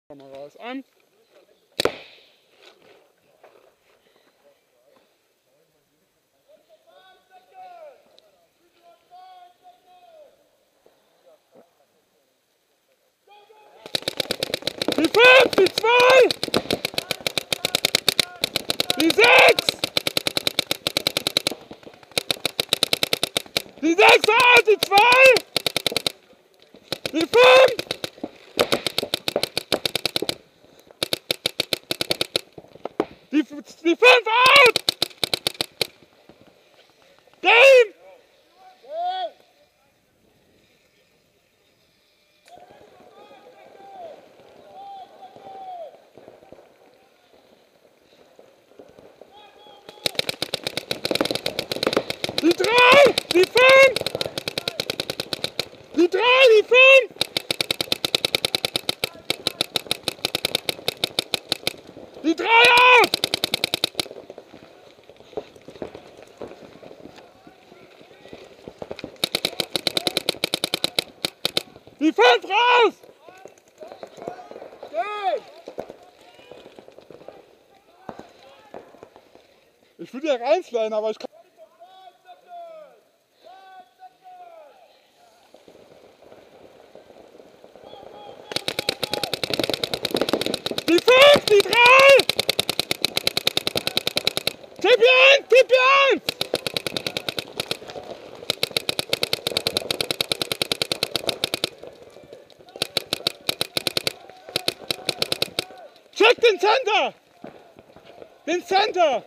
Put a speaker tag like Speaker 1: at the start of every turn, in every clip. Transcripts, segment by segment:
Speaker 1: Kameras an. Die 5, die 2, die 6, die 6 aus, die 2, die 5, die 5 out, Game! Die 3, die 5, die 3, die 5, die 3 auf, die 5 raus, ich würde ja reinsliden, aber ich kann. Die 5, die 3! TP1, TP1! Check den Center! Den Center!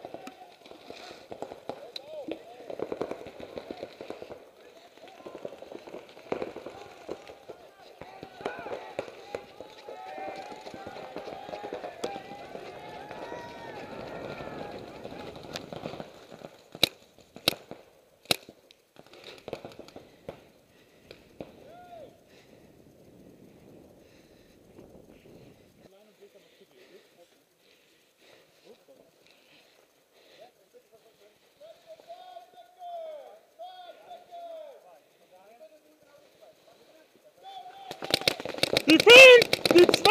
Speaker 1: Die 5, die 2,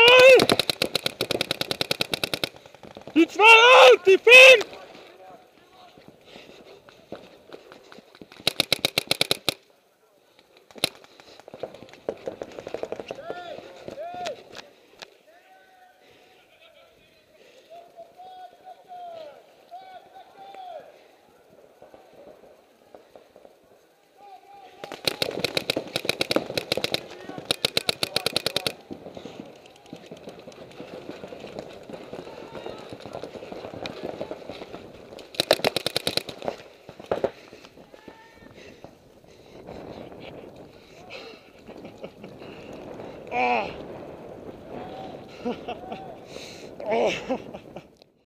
Speaker 1: die 2 out, die 5! Oh. Oh.